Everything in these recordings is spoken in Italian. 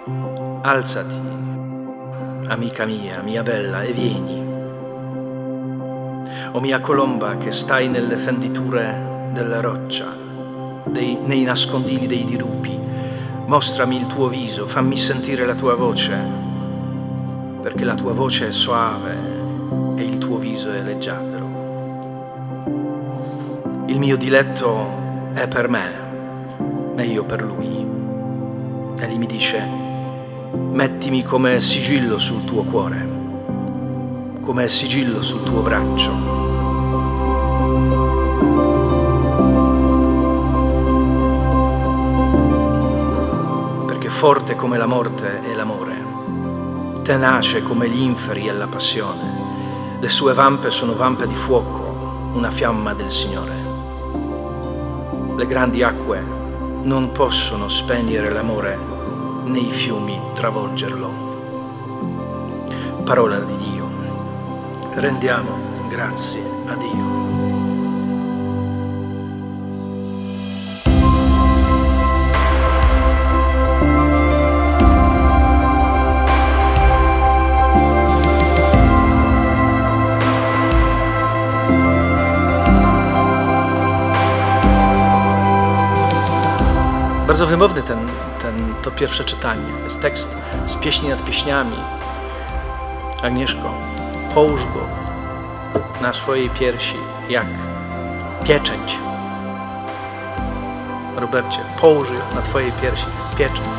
Alzati, amica mia bella, e vieni. O mia colomba che stai nelle fenditure della roccia, nei nascondigli dei dirupi, mostrami il tuo viso, fammi sentire la tua voce, perché la tua voce è soave e il tuo viso è leggiadro. Il mio diletto è per me e io per lui. Egli mi dice: mettimi come sigillo sul tuo cuore, come sigillo sul tuo braccio. Perché forte come la morte è l'amore, tenace come gli inferi è la passione. Le sue vampe sono vampe di fuoco, una fiamma del Signore. Le grandi acque non possono spegnere l'amore, né i fiumi travolgerlo. Parola di Dio. Rendiamo grazie a Dio. Bardzo wymowny to pierwsze czytanie. Jest tekst z Pieśni nad pieśniami. Agnieszko, połóż go na swojej piersi jak pieczęć. Robercie, połóż ją na twojej piersi jak pieczęć.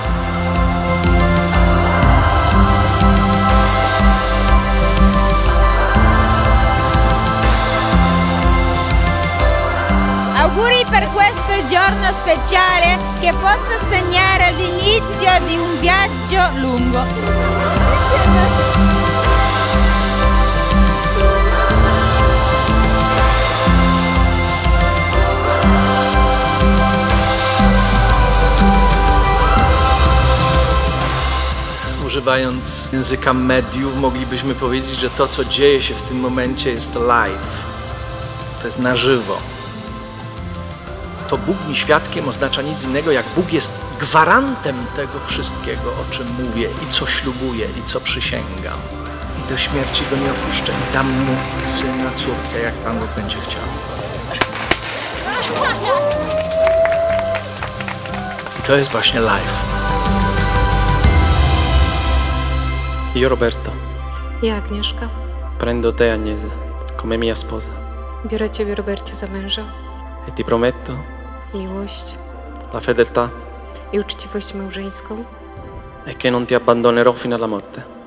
Auguri per questo giorno speciale, che possa segnare l'inizio di un viaggio lungo. Używając języka mediów, moglibyśmy powiedzieć, że to, co dzieje się w tym momencie, jest live. To jest na żywo. To Bóg mi świadkiem oznacza nic innego, jak Bóg jest gwarantem tego wszystkiego, o czym mówię i co ślubuję i co przysięgam. I do śmierci go nie opuszczę i dam mu syna, córkę, jak Pan Bóg będzie chciał. I to jest właśnie live. Io Roberto, Ja Agnieszka, prendo te Agnese come mia sposa biorę Ciebie, Robercie, za męża, e ti prometto miłość la fedeltà i uczciwość małżeńską e che non ti abbandonerò fino alla morte.